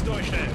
durchstellen.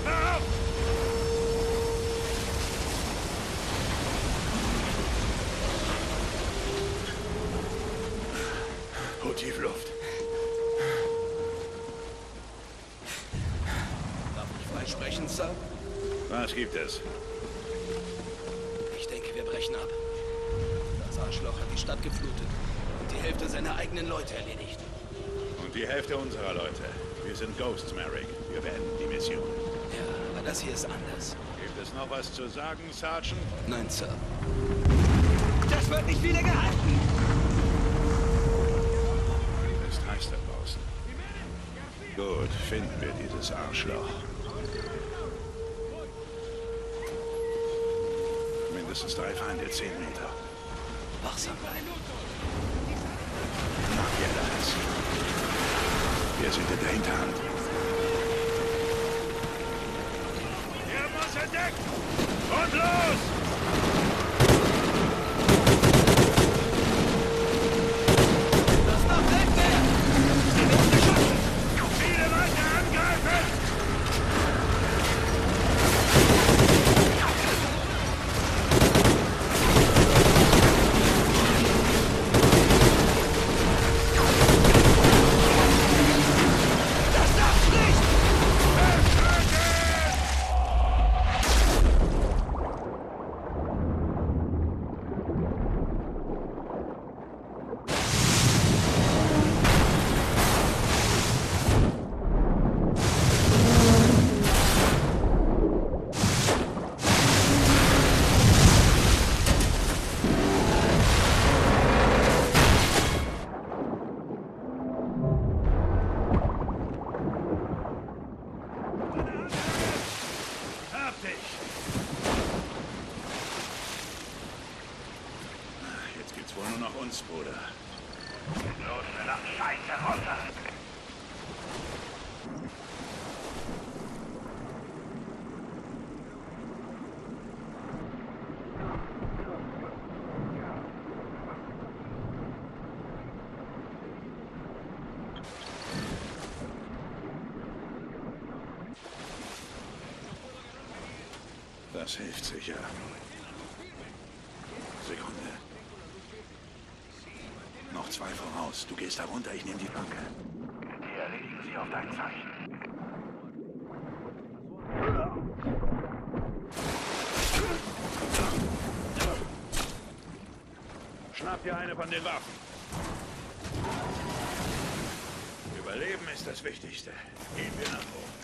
Treffer auf! Hol tief Luft. Darf ich freisprechen, Sir? Was gibt es? Ich denke, wir brechen ab. Das Arschloch hat die Stadt geflutet und die Hälfte seiner eigenen Leute erledigt. Und die Hälfte unserer Leute. Wir sind Ghosts, Merrick. Wir beenden die Mission. Ja, aber das hier ist anders. Gibt es noch was zu sagen, Sergeant? Nein, Sir. Das wird nicht wieder gehalten! Es ist heiß da draußen. Gut, finden wir dieses Arschloch. Mindestens 3 Feinde, 10 Meter. Wachsam bleiben. Nach Jedas. Wir sind in der Hinterhand. Er muss entdeckt! Und los! Das macht Hälfte! Wir werden es schaffen! Viele Leute angreifen! Das darf's nicht! Hab dich! Jetzt gibt's wohl nur noch uns, Bruder. Los, verdammt, Scheiße, runter! Das hilft sicher. Sekunde. Noch 2 voraus. Du gehst da runter, ich nehme die Flanke. Die erledigen sie auf dein Zeichen. Schnapp dir eine von den Waffen. Überleben ist das Wichtigste. Gehen wir nach oben.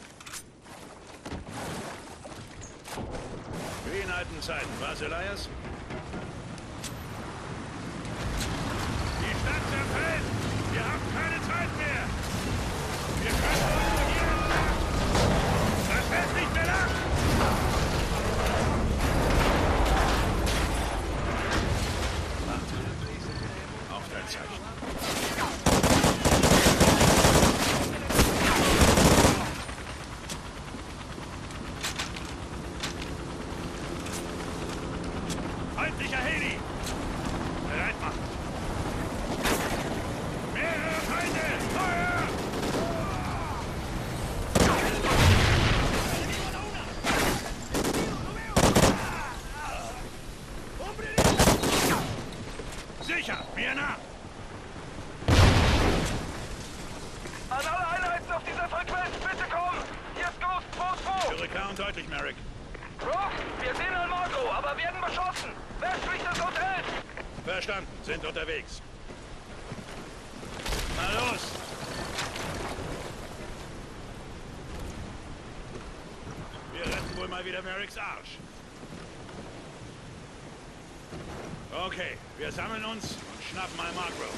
Wie in alten Zeiten, was, Elias? Die Stadt zerfällt! Wir haben keine Zeit mehr! Wir können nur hier entlang! Das fällt nicht mehr lang! Warte. Auf dein Zeichen. Feindlicher Heli! Bereit machen! Mehrere Feinde! Feuer! Sicher! Mir nah! An alle Einheiten auf dieser Frequenz, bitte kommen! Hier ist Ghost 2-2! Höre und deutlich, Merrick. Rock, wir sehen Almagro, aber werden beschossen! Westlich des Hotels! Verstanden, sind unterwegs. Na los! Wir retten wohl mal wieder Merricks Arsch. Okay, wir sammeln uns und schnappen Almagro.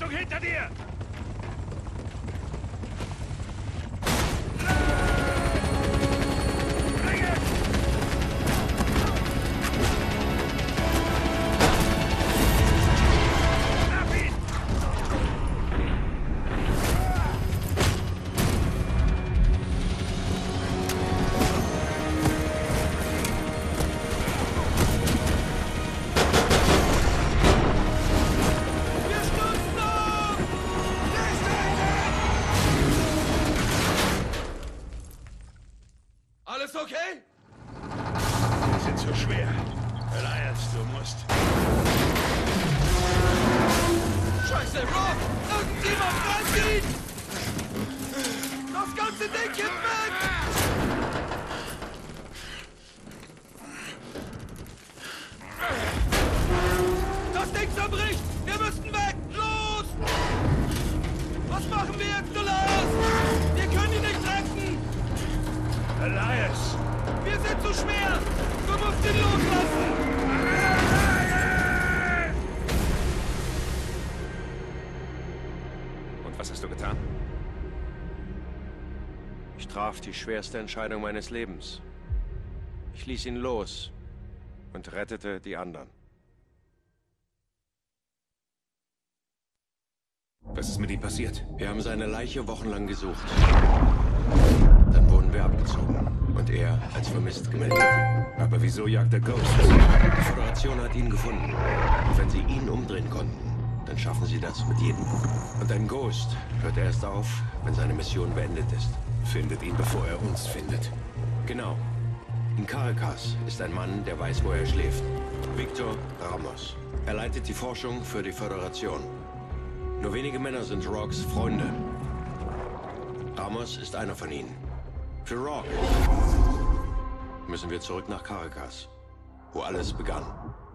Achtung, hinter dir! Alles okay? Die sind zu schwer. Alliance, du musst... Scheiße, Rob! Irgendjemand ranziehen! Das ganze Ding kippt weg! Das Ding zerbricht! Wir müssen weg! Los! Was machen wir jetzt, Dollars? Wir können ihn nicht retten! Alliance! Wir sind zu schwer! Du musst ihn loslassen! Und was hast du getan? Ich traf die schwerste Entscheidung meines Lebens. Ich ließ ihn los und rettete die anderen. Was ist mit ihm passiert? Wir haben seine Leiche wochenlang gesucht. Dann wurden wir abgezogen und er als vermisst gemeldet. Aber wieso jagt er Ghosts? Die Föderation hat ihn gefunden. Und wenn sie ihn umdrehen konnten, dann schaffen sie das mit jedem. Und ein Ghost hört erst auf, wenn seine Mission beendet ist. Findet ihn, bevor er uns findet. Genau. In Caracas ist ein Mann, der weiß, wo er schläft. Victor Ramos. Er leitet die Forschung für die Föderation. Nur wenige Männer sind Rocks Freunde. Ramos ist einer von ihnen. Für Rock müssen wir zurück nach Caracas, wo alles begann.